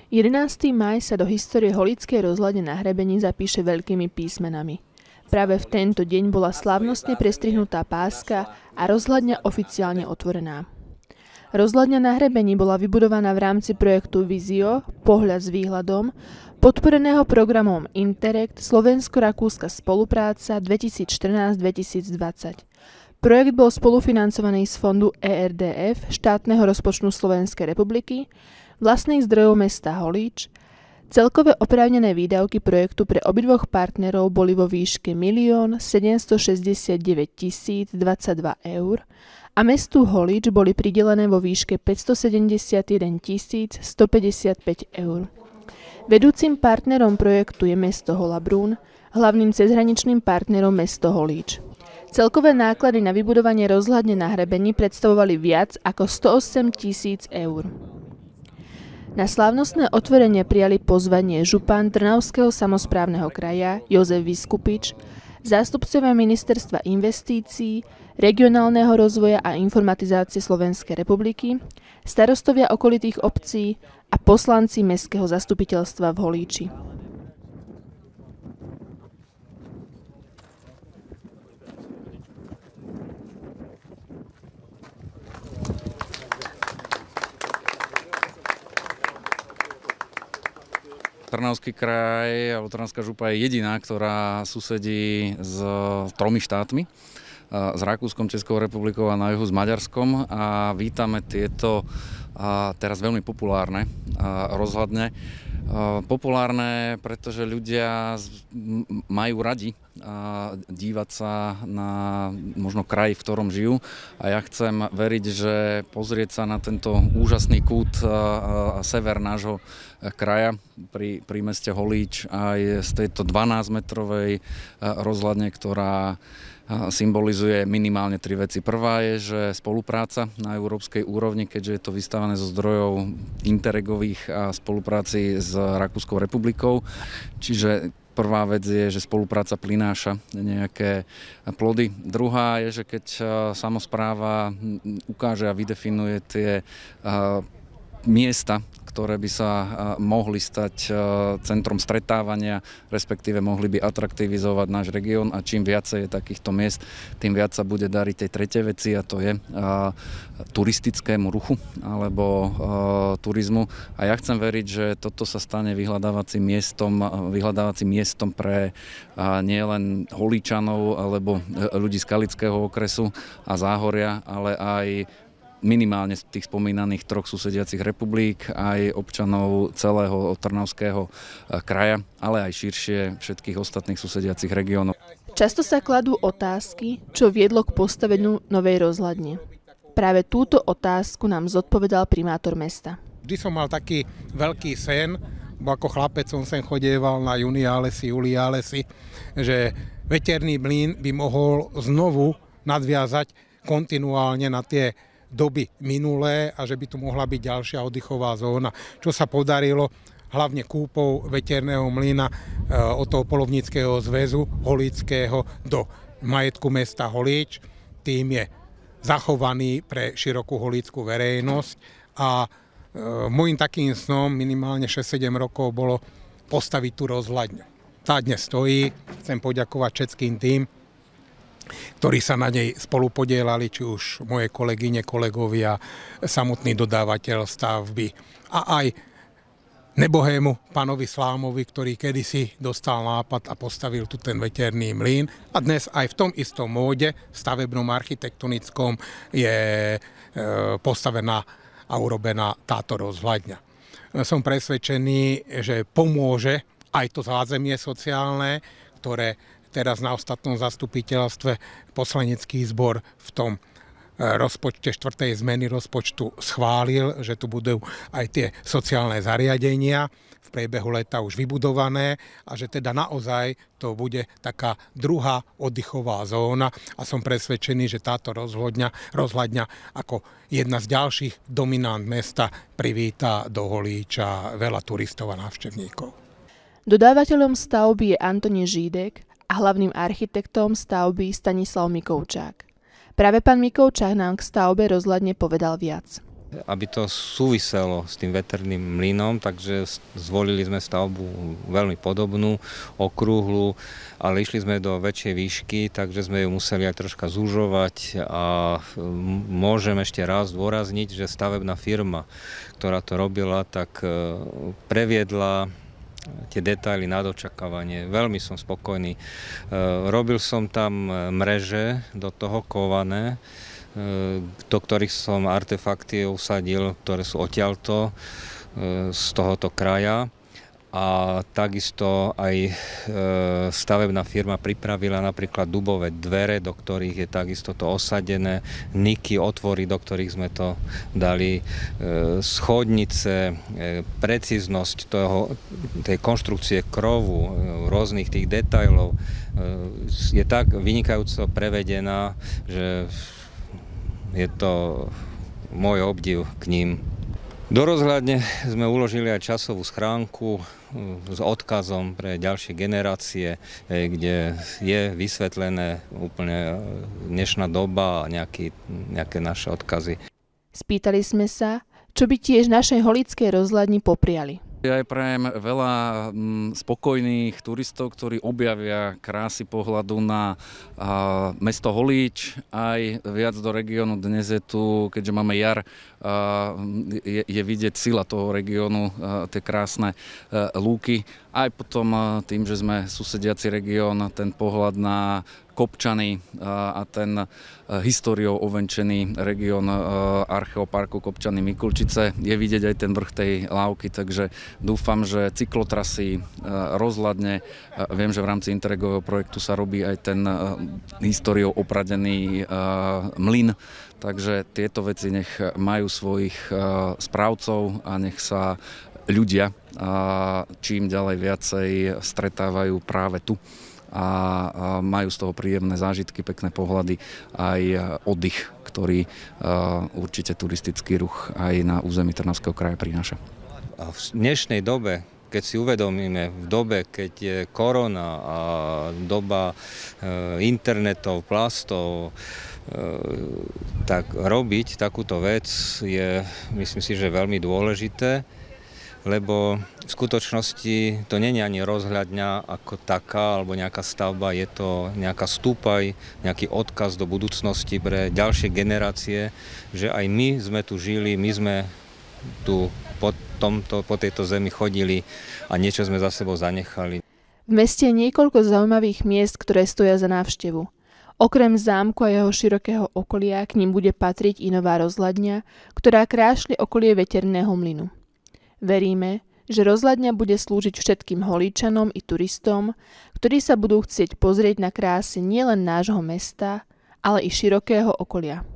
11. máj sa do histórie Holíckej rozhľadne na Hrebení zapíše veľkými písmenami. Práve v tento deň bola slávnostne prestrihnutá páska a rozhľadňa oficiálne otvorená. Rozhľadňa na Hrebení bola vybudovaná v rámci projektu Vizio, pohľad s výhľadom, podporeného programom Interreg Slovensko-Rakúska spolupráca 2014-2020. Projekt bol spolufinancovaný z fondu ERDF, štátneho rozpočtu Slovenskej republiky, vlastných zdrojov mesta Holíč. Celkové oprávnené výdavky projektu pre obidvoch partnerov boli vo výške 1 769 022 eur a mestu Holíč boli pridelené vo výške 571 155 eur. Vedúcim partnerom projektu je mesto Holabrún, hlavným cezhraničným partnerom mesto Holíč. Celkové náklady na vybudovanie rozhľadne na Hrebení predstavovali viac ako 108 000 eur. Na slávnostné otvorenie prijali pozvanie župan Trnavského samosprávneho kraja Jozef Viskupič, zástupcovia Ministerstva investícií, regionálneho rozvoja a informatizácie Slovenskej republiky, starostovia okolitých obcí a poslanci Mestského zastupiteľstva v Holíči. Trnavský kraj, alebo Trnavská župa je jediná, ktorá susedí s 3 štátmi, s Rakúskom, Českou republikou a na juhu s Maďarskom, a vítame tieto teraz veľmi populárne rozhľadne. Populárne, pretože ľudia majú radi dívať sa na možno kraj, v ktorom žijú, a ja chcem veriť, že pozrieť sa na tento úžasný kút sever nášho kraja pri meste Holíč aj z tejto 12-metrovej rozhľadne, ktorá symbolizuje minimálne 3 veci. Prvá je, že spolupráca na európskej úrovni, keďže je to vystavané zo zdrojov interregových a spolupráci s Rakúskou republikou. Čiže prvá vec je, že spolupráca prináša nejaké plody. Druhá je, že keď samospráva ukáže a vydefinuje tie miesta, ktoré by sa mohli stať centrom stretávania, respektíve mohli by atraktivizovať náš región, a čím viacej je takýchto miest, tým viac sa bude dariť tej tretej veci, a to je turistickému ruchu alebo turizmu. A ja chcem veriť, že toto sa stane vyhľadávacím miestom pre nielen Holíčanov alebo ľudí z Skalického okresu a Záhoria, ale aj minimálne z tých spomínaných 3 susediacich republik, aj občanov celého Trnavského kraja, ale aj širšie všetkých ostatných susediacich regiónov. Často sa kladú otázky, čo viedlo k postaveniu novej rozhľadne. Práve túto otázku nám zodpovedal primátor mesta. Vždy som mal taký veľký sen, bo ako chlapec som sem chodieval na juniálesy, juliálesy, že veterný mlyn by mohol znovu nadviazať kontinuálne na tie doby minulé a že by tu mohla byť ďalšia oddychová zóna, čo sa podarilo hlavne kúpou veterného mlyna od toho poľovníckeho zväzu holíckého do majetku mesta Holíč. Tým je zachovaný pre širokú holícku verejnosť a môjim takým snom minimálne 6-7 rokov bolo postaviť tú rozhľadňu. Tá dnes stojí, chcem poďakovať všetkým tým, ktorí sa na nej spolu podielali, či už moje kolegyne, kolegovia, samotný dodávateľ stavby a aj nebohému pánovi Slámovi, ktorý kedysi dostal nápad a postavil tu ten veterný mlyn. A dnes aj v tom istom móde, stavebnom architektonickom, je postavená a urobená táto rozhľadňa. Som presvedčený, že pomôže aj to zázemie sociálne, ktoré teraz na ostatnom zastupiteľstve poslanecký zbor v tom rozpočte 4. zmeny rozpočtu schválil, že tu budú aj tie sociálne zariadenia v priebehu leta už vybudované a že teda naozaj to bude taká druhá oddychová zóna, a som presvedčený, že táto rozhľadňa ako jedna z ďalších dominant mesta privíta do Holíča veľa turistov a návštevníkov. Dodávateľom stavby je Antoni Žídek a hlavným architektom stavby Stanislav Mikovčák. Práve pán Mikovčák nám k stavbe rozhľadne povedal viac. Aby to súviselo s tým veterným mlynom, takže zvolili sme stavbu veľmi podobnú, okrúhlu, ale išli sme do väčšej výšky, takže sme ju museli aj troška zužovať a môžem ešte raz zdôrazniť, že stavebná firma, ktorá to robila, tak previedla tie detaily nad očakávanie. Veľmi som spokojný. Robil som tam mreže do toho kované, do ktorých som artefakty usadil, ktoré sú odtiaľto z tohoto kraja. A takisto aj stavebná firma pripravila napríklad dubové dvere, do ktorých je takisto to osadené, niky, otvory, do ktorých sme to dali, schodnice, precíznosť tej konštrukcie krovu, rôznych tých detailov je tak vynikajúco prevedená, že je to môj obdiv k ním. Do rozhľadne sme uložili aj časovú schránku s odkazom pre ďalšie generácie, kde je vysvetlené úplne dnešná doba a nejaké naše odkazy. Spýtali sme sa, čo by tiež našej holickej rozhľadni popriali. Ja aj prajem veľa spokojných turistov, ktorí objavia krásy pohľadu na mesto Holíč, aj viac do regiónu. Dnes je tu, keďže máme jar, je vidieť sila toho regiónu, tie krásne lúky. Aj potom tým, že sme susediaci región, ten pohľad na Kopčany a ten históriou ovenčený región archeoparku Kopčany Mikulčice. Je vidieť aj ten vrch tej lávky, takže dúfam, že cyklotrasy, rozhľadne. Viem, že v rámci Interregového projektu sa robí aj ten históriou opradený mlyn, takže tieto veci nech majú svojich správcov a nech sa ľudia čím ďalej viacej stretávajú práve tu a majú z toho príjemné zážitky, pekné pohľady, aj oddych, ktorý určite turistický ruch aj na území Trnavského kraja prináša. A v dnešnej dobe, keď si uvedomíme, v dobe, keď je korona a doba internetov, plastov, tak robiť takúto vec je, myslím si, že veľmi dôležité, lebo v skutočnosti to nie je ani rozhľadňa ako taká, alebo nejaká stavba, je to nejaká stúpaj, nejaký odkaz do budúcnosti pre ďalšie generácie, že aj my sme tu žili, my sme tu po tejto zemi chodili a niečo sme za sebou zanechali. V meste je niekoľko zaujímavých miest, ktoré stoja za návštevu. Okrem zámku a jeho širokého okolia k ním bude patriť i nová rozhľadňa, ktorá krášli okolie veterného mlynu. Veríme, že rozhľadňa bude slúžiť všetkým Holíčanom i turistom, ktorí sa budú chcieť pozrieť na krásy nielen nášho mesta, ale i širokého okolia.